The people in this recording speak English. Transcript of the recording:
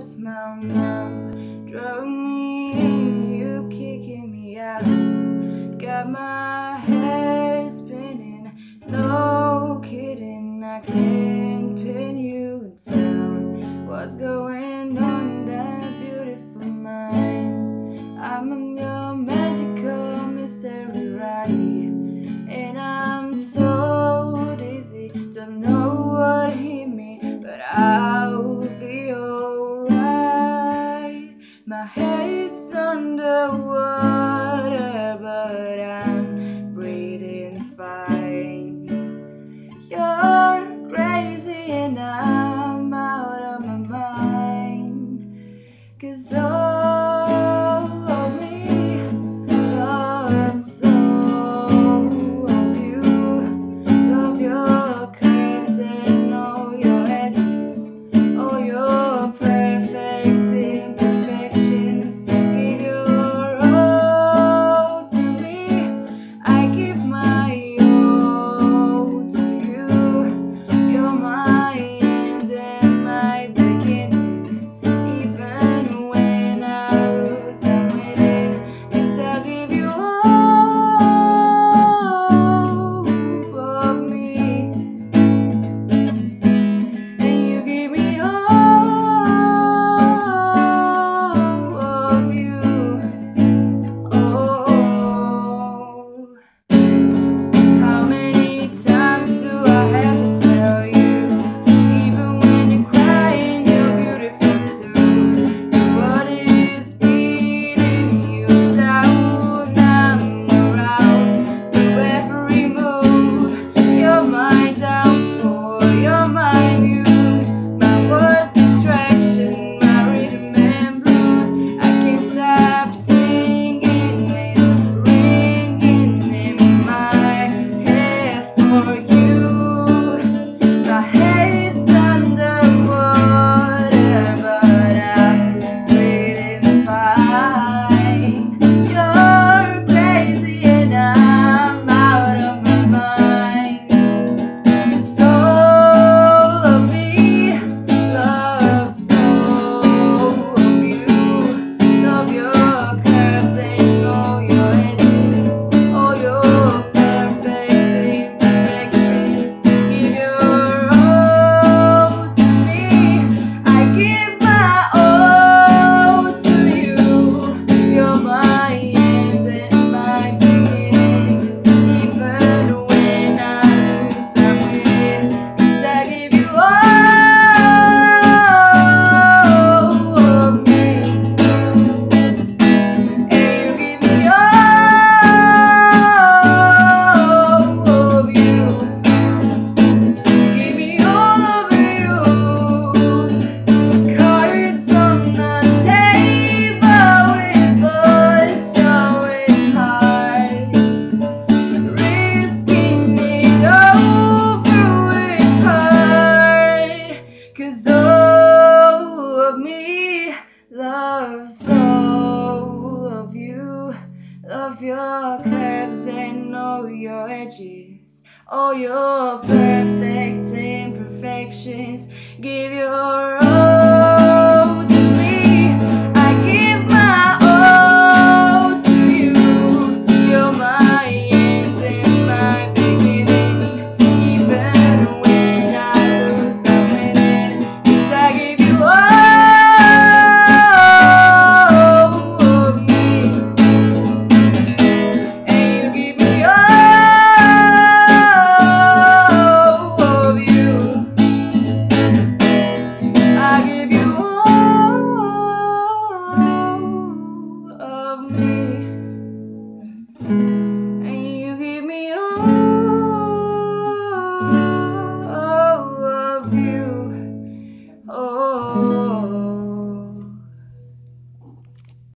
smile now, drove me in, you kicking me out. Got my head spinning, no kidding, I can't pin you down. What's going on that beautiful mind? I'm on your magical mystery ride, and I'm so dizzy, don't know what hit me, but I'll be alright. My head's underwater, but I'm breathing fine. You're crazy and I'm out of my mind, 'cause all of me loves so of you. Love your curves and all your edges, all your perfect imperfections. Give your all to me, I give my all to you. You're my end and my beginning. Even when I lose, I'm winning. Yes, I'll give you all of me, and you give me all of you. Oh, how many times do I have to tell you? Even when you're crying, you're beautiful too. So what is beating you down? I'm around through every mood. You're my downfall, you're my muse, my worst distraction, my rhythm and blues. I can't stop singing, it's ringing in my head for you. My head's underwater, but I'm breathing fine. You're crazy and I'm out of my mind. 'Cause all of me loves so of you. Love your curves and all your edges, all your perfect imperfections. Give your all to me, I give my all to you. You're my end and my beginning. Even when I lose, I'm winning. 'Cause I give you all of me, and you give me all of you. Give me all of you. Cards on the table with blood showing hearts, risking it over, it's hard. 'Cause all of me loves all of you. Love your curves and all your edges, all your perfect imperfections. Give your